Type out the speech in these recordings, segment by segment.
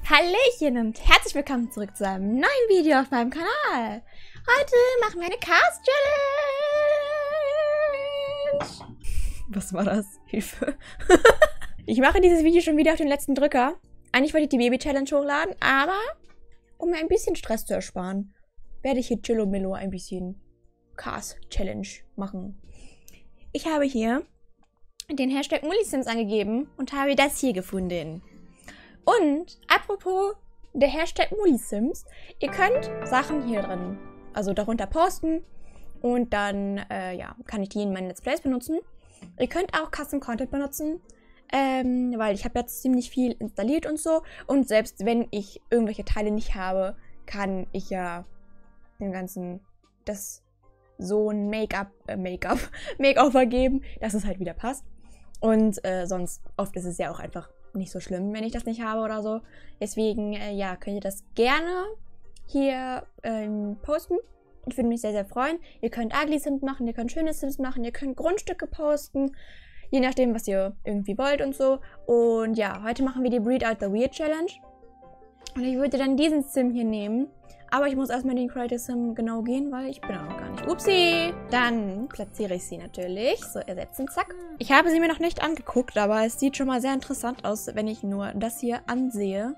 Hallöchen und herzlich willkommen zurück zu einem neuen Video auf meinem Kanal. Heute machen wir eine Cast Challenge. Was war das? Hilfe. Ich mache dieses Video schon wieder auf den letzten Drücker. Eigentlich wollte ich die Baby Challenge hochladen, aber um mir ein bisschen Stress zu ersparen, werde ich hier Chillo Millo ein bisschen Cast Challenge machen. Ich habe hier den Hashtag Mullisims angegeben und habe das hier gefunden. Und apropos der Hashtag Mullisims, ihr könnt Sachen hier drin, also darunter posten und dann ja, kann ich die in meinen Let's Plays benutzen. Ihr könnt auch Custom Content benutzen, weil ich habe jetzt ziemlich viel installiert und so. Und selbst wenn ich irgendwelche Teile nicht habe, kann ich ja dem Ganzen so ein Makeover geben, dass es halt wieder passt. Und sonst oft ist es ja auch einfach nicht so schlimm, wenn ich das nicht habe oder so. Deswegen, ja, könnt ihr das gerne hier posten. Ich würde mich sehr, sehr freuen. Ihr könnt Ugly Sims machen, ihr könnt schöne Sims machen, ihr könnt Grundstücke posten. Je nachdem, was ihr irgendwie wollt und so. Und ja, heute machen wir die Breed Out the Weird Challenge. Und ich würde dann diesen Sim hier nehmen. Aber ich muss erstmal den Creative Sim genau gehen, weil ich bin auch noch gar nicht. Upsi! Dann platziere ich sie natürlich. So, ersetzen, zack. Ich habe sie mir noch nicht angeguckt, aber es sieht schon mal sehr interessant aus, wenn ich nur das hier ansehe.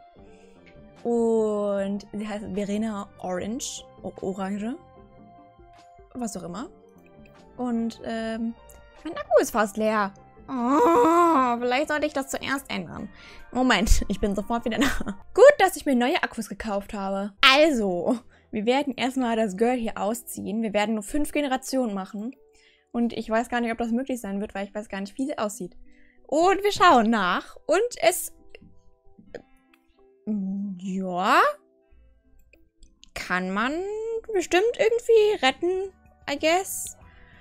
Und sie heißt Verena Orange. Orange. Was auch immer. Und, mein Akku ist fast leer. Oh, vielleicht sollte ich das zuerst ändern. Moment, ich bin sofort wieder da. Gut, dass ich mir neue Akkus gekauft habe. Also, wir werden erstmal das Girl hier ausziehen. Wir werden nur 5 Generationen machen. Und ich weiß gar nicht, ob das möglich sein wird, weil ich weiß gar nicht, wie sie aussieht. Und wir schauen nach. Und es... ja... kann man bestimmt irgendwie retten, I guess.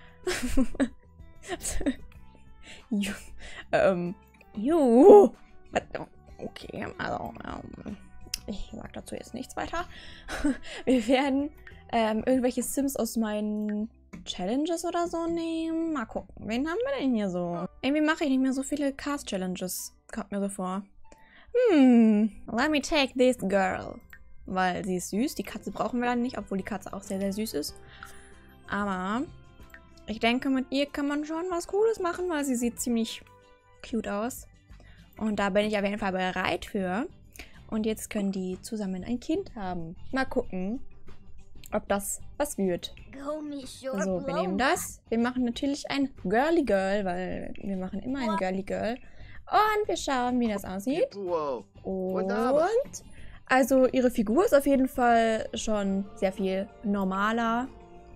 Okay, also, ich sag dazu jetzt nichts weiter. Wir werden irgendwelche Sims aus meinen Challenges oder so nehmen. Mal gucken, wen haben wir denn hier so? Irgendwie mache ich nicht mehr so viele Cast-Challenges. Kommt mir so vor. Let me take this girl. Weil sie ist süß. Die Katze brauchen wir dann nicht, obwohl die Katze auch sehr, sehr süß ist. Aber... ich denke, mit ihr kann man schon was Cooles machen, weil sie sieht ziemlich cute aus. Und da bin ich auf jeden Fall bereit für. Und jetzt können die zusammen ein Kind haben. Mal gucken, ob das was wird. So, wir nehmen das. Wir machen natürlich ein Girly Girl, weil wir machen immer ein Girly Girl. Und wir schauen, wie das aussieht. Und also ihre Figur ist auf jeden Fall schon sehr viel normaler.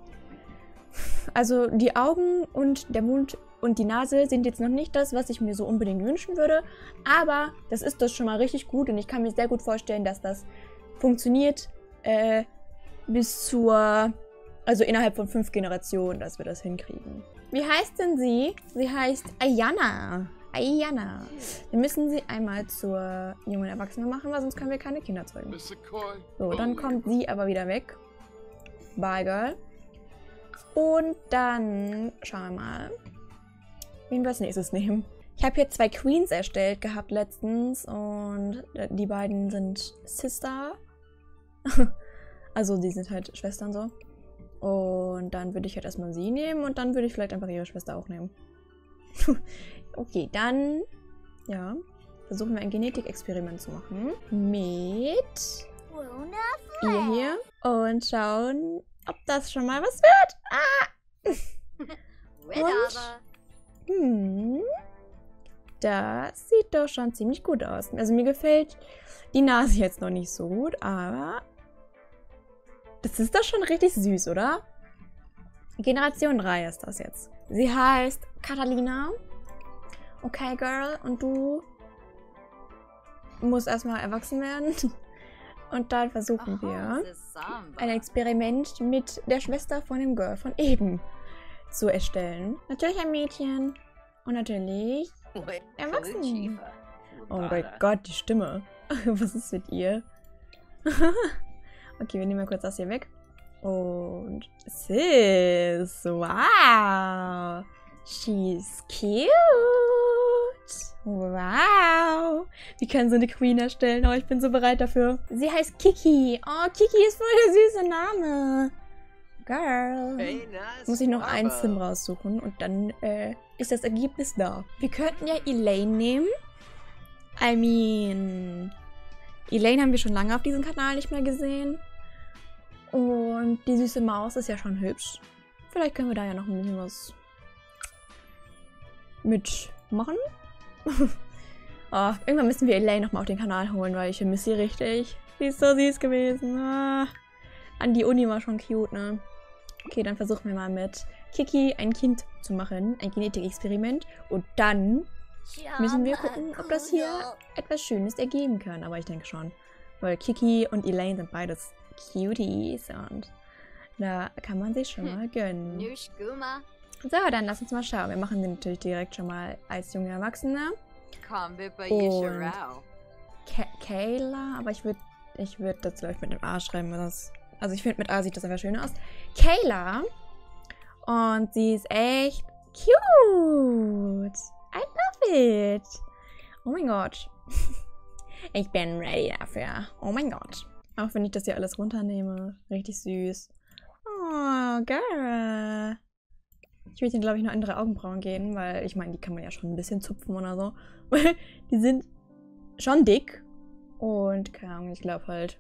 Also die Augen und der Mund und die Nase sind jetzt noch nicht das, was ich mir so unbedingt wünschen würde. Aber das ist das schon mal richtig gut und ich kann mir sehr gut vorstellen, dass das funktioniert bis zur, also innerhalb von 5 Generationen, dass wir das hinkriegen. Wie heißt denn sie? Sie heißt Ayana. Ayana. Wir müssen sie einmal zur jungen Erwachsenen machen, weil sonst können wir keine Kinder zeugen. So, dann kommt sie aber wieder weg. Bye, Girl. Und dann schauen wir mal, wen wir als nächstes nehmen. Ich habe hier 2 Queens erstellt gehabt letztens und die beiden sind Sister. Also die sind halt Schwestern so. Und dann würde ich halt erstmal sie nehmen und dann würde ich vielleicht einfach ihre Schwester auch nehmen. Okay, dann ja, versuchen wir ein Genetikexperiment zu machen. Mit ihr hier. Und schauen, ob das schon mal was wird. Und, das sieht doch schon ziemlich gut aus. Also mir gefällt die Nase jetzt noch nicht so gut, aber das ist doch schon richtig süß, oder? Generation 3 ist das jetzt. Sie heißt Catalina. Okay, Girl. Und du musst erstmal erwachsen werden. Und dann versuchen wir ein Experiment mit der Schwester von dem Girl von eben zu erstellen. Natürlich ein Mädchen und natürlich erwachsen. Oh mein Gott, die Stimme. Was ist mit ihr? Okay, wir nehmen mal kurz das hier weg. Und Sis, wow. She's cute. Wow. Wir können so eine Queen erstellen. Oh, ich bin so bereit dafür. Sie heißt Kiki. Oh, Kiki ist voll der süße Name. Girl. Hey, nice. Muss ich noch ein Sim raussuchen und dann ist das Ergebnis da. Wir könnten ja Elaine nehmen. I mean, Elaine haben wir schon lange auf diesem Kanal nicht mehr gesehen. Und die süße Maus ist ja schon hübsch. Vielleicht können wir da ja noch ein bisschen was mitmachen. Oh, irgendwann müssen wir Elaine nochmal auf den Kanal holen, weil ich vermisse sie richtig. Sie ist so süß gewesen. Ah. An die Uni war schon cute, ne? Okay, dann versuchen wir mal mit Kiki ein Kind zu machen. Ein Genetikexperiment. Und dann müssen wir gucken, ob das hier etwas Schönes ergeben kann. Aber ich denke schon. Weil Kiki und Elaine sind beides Cuties. Und da kann man sich schon mal gönnen. So, dann lass uns mal schauen. Wir machen den natürlich direkt schon mal als junge Erwachsene. Und Kayla, aber ich würde das glaube ich mit dem A schreiben. Also ich finde mit A sieht das einfach schön aus. Kayla. Und sie ist echt cute. I love it. Oh mein Gott. Ich bin ready dafür. Oh mein Gott. Auch wenn ich das hier alles runternehme. Richtig süß. Oh, girl. Ich würde glaube ich, noch andere Augenbrauen geben, weil ich meine, die kann man ja schon ein bisschen zupfen oder so. Die sind schon dick. Und keine Ahnung, ich glaube halt.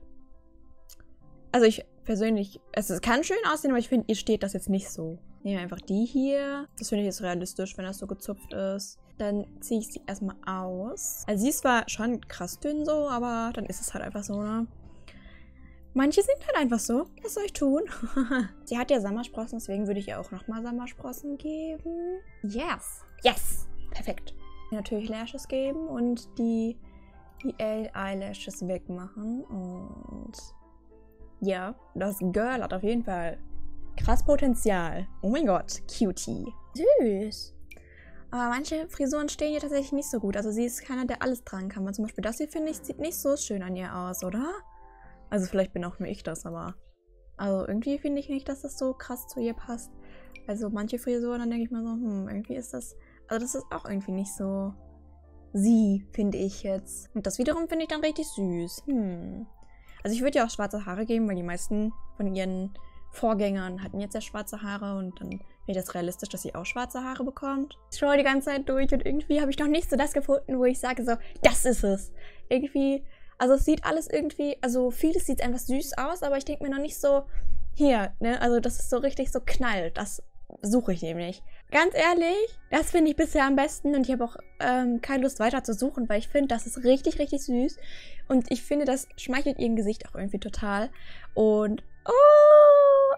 Also ich persönlich, es kann schön aussehen, aber ich finde, ihr steht das jetzt nicht so. Nehmen wir einfach die hier. Das finde ich jetzt realistisch, wenn das so gezupft ist. Dann ziehe ich sie erstmal aus. Also sie ist zwar schon krass dünn so, aber dann ist es halt einfach so, ne? Manche sind halt einfach so. Was soll ich tun? Sie hat ja Sommersprossen, deswegen würde ich ihr auch nochmal Sommersprossen geben. Yes! Yes! Perfekt. Natürlich Lashes geben und die Eyelashes wegmachen. Und ja, das Girl hat auf jeden Fall krass Potenzial. Oh mein Gott, Cutie. Süß. Aber manche Frisuren stehen ihr tatsächlich nicht so gut. Also sie ist keiner, der alles tragen kann. Weil zum Beispiel das hier, finde ich, sieht nicht so schön an ihr aus, oder? Also vielleicht bin auch nur ich das, aber also irgendwie finde ich nicht, dass das so krass zu ihr passt. Also manche Frisuren, dann denke ich mir so, irgendwie ist das, also das ist auch irgendwie nicht so sie, finde ich jetzt. Und das wiederum finde ich dann richtig süß. Also ich würde ihr auch schwarze Haare geben, weil die meisten von ihren Vorgängern hatten jetzt ja schwarze Haare und dann wäre das realistisch, dass sie auch schwarze Haare bekommt. Ich schaue die ganze Zeit durch und irgendwie habe ich noch nicht so das gefunden, wo ich sage so, das ist es. Irgendwie, also es sieht alles irgendwie, also vieles sieht einfach süß aus, aber ich denke mir noch nicht so, hier, ne, also das ist so richtig so knallt, das suche ich nämlich. Ganz ehrlich, das finde ich bisher am besten und ich habe auch keine Lust weiter zu suchen, weil ich finde, das ist richtig, richtig süß und ich finde, das schmeichelt ihrem Gesicht auch irgendwie total und oh,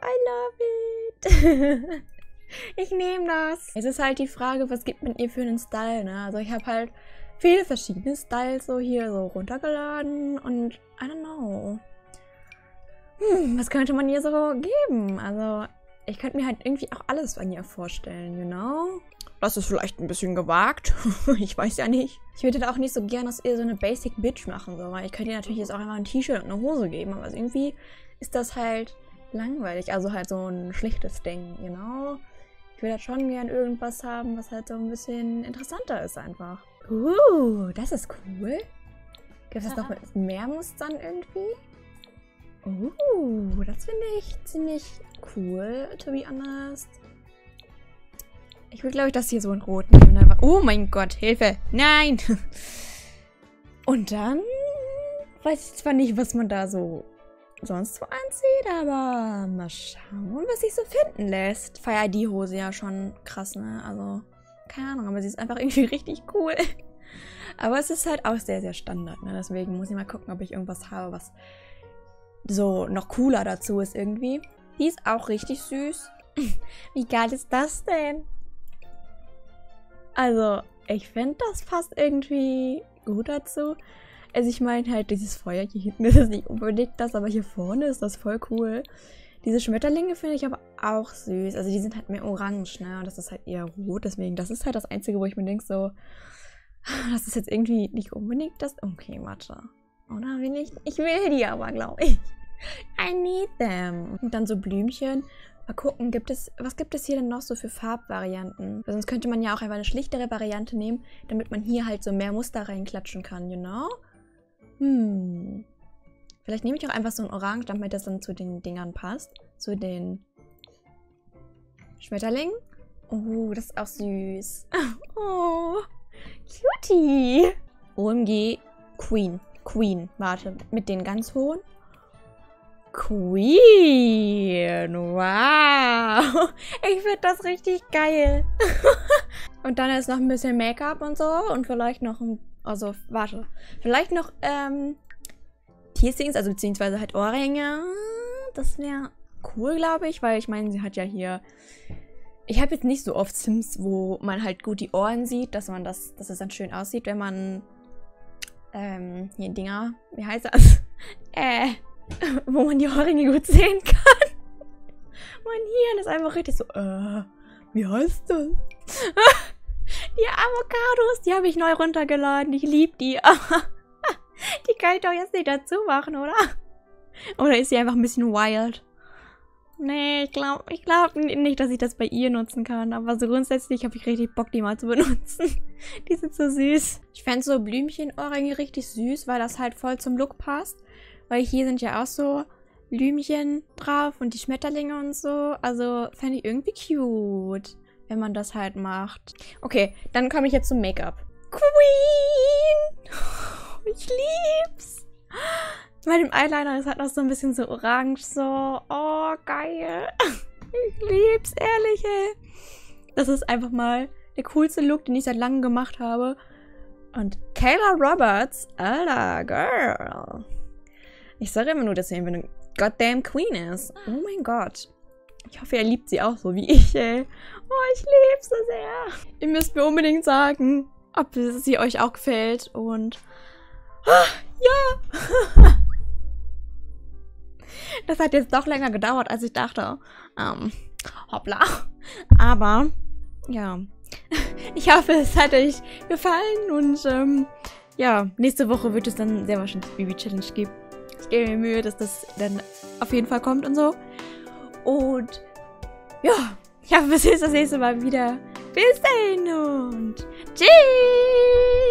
I love it. Ich nehme das. Es ist halt die Frage, was gibt man ihr für einen Style, ne? Also ich habe halt viele verschiedene Styles so hier so runtergeladen und I don't know. Was könnte man ihr so geben? Also ich könnte mir halt irgendwie auch alles an ihr vorstellen, you know? Das ist vielleicht ein bisschen gewagt. Ich weiß ja nicht. Ich würde da auch nicht so gern aus ihr so eine Basic Bitch machen, so, weil ich könnte ihr natürlich jetzt auch einfach ein T-Shirt und eine Hose geben, aber irgendwie ist das halt langweilig. Also halt so ein schlichtes Ding, you know? Ich würde halt schon gern irgendwas haben, was halt so ein bisschen interessanter ist einfach. Das ist cool. Gibt es das noch mit mehr Mustern irgendwie? Das finde ich ziemlich cool, to be honest. Ich will, glaube ich, das hier so in Rot nehmen. Oh mein Gott, Hilfe! Nein! Und dann weiß ich zwar nicht, was man da so sonst so anzieht, aber mal schauen, was sich so finden lässt. Feier die Hose ja schon krass, ne? Also, keine Ahnung, aber sie ist einfach irgendwie richtig cool. Aber es ist halt auch sehr, sehr Standard, ne? Deswegen muss ich mal gucken, ob ich irgendwas habe, was so noch cooler dazu ist irgendwie. Die ist auch richtig süß. Wie geil ist das denn? Also, ich finde, das passt irgendwie gut dazu. Also ich meine halt, dieses Feuer hier hinten ist nicht unbedingt das, aber hier vorne ist das voll cool. Diese Schmetterlinge finde ich aber auch süß. Also die sind halt mehr orange, ne? Und das ist halt eher rot, deswegen das ist halt das Einzige, wo ich mir denke so, das ist jetzt irgendwie nicht unbedingt das. Okay, warte. Oder will ich? Ich will die aber, glaube ich. I need them. Und dann so Blümchen. Mal gucken, was gibt es hier denn noch so für Farbvarianten? Weil sonst könnte man ja auch einfach eine schlichtere Variante nehmen, damit man hier halt so mehr Muster reinklatschen kann, you know? Vielleicht nehme ich auch einfach so ein Orange, damit das dann zu den Dingern passt. Zu den Schmetterlingen. Oh, das ist auch süß. Oh, cutie. OMG, Queen. Queen, warte, mit den ganz hohen. Queen, wow. Ich finde das richtig geil. Und dann ist noch ein bisschen Make-up und so. Und vielleicht noch vielleicht noch Piercings, also beziehungsweise halt Ohrringe. Das wäre cool, glaube ich, weil ich meine, sie hat ja hier... Ich habe jetzt nicht so oft Sims, wo man halt gut die Ohren sieht, dass es dann schön aussieht, wenn man hier Dinger, wie heißt das? Wo man die Ohrringe gut sehen kann. Mein Hirn ist einfach richtig so, wie heißt das? Die Avocados, die habe ich neu runtergeladen. Ich liebe die. Die kann ich doch jetzt nicht dazu machen, oder? Oder ist sie einfach ein bisschen wild? Nee, ich glaub nicht, dass ich das bei ihr nutzen kann. Aber so grundsätzlich habe ich richtig Bock, die mal zu benutzen. Die sind so süß. Ich fände so Blümchen-Ohrringe richtig süß, weil das halt voll zum Look passt. Weil hier sind ja auch so Blümchen drauf und die Schmetterlinge und so. Also fände ich irgendwie cute, wenn man das halt macht. Okay, dann komme ich jetzt zum Make-up. Queen! Ich lieb's! Bei dem Eyeliner ist halt noch so ein bisschen so orange, so. Oh, geil. Ich lieb's, ehrlich, ey. Das ist einfach mal der coolste Look, den ich seit langem gemacht habe. Und Kayla Roberts, alter Girl. Ich sage immer nur, dass sie eine goddamn Queen ist. Oh mein Gott. Ich hoffe, ihr liebt sie auch so wie ich, ey. Oh, ich liebe sie so sehr. Ihr müsst mir unbedingt sagen, ob sie euch auch gefällt. Und ja. Das hat jetzt doch länger gedauert, als ich dachte. Hoppla. Aber, ja. Ich hoffe, es hat euch gefallen. Und, ja, nächste Woche wird es dann sehr wahrscheinlich Baby-Challenge geben. Ich gebe mir Mühe, dass das dann auf jeden Fall kommt und so. Und ja, ich hoffe, wir sehen uns das nächste Mal wieder. Bis dahin und tschüss!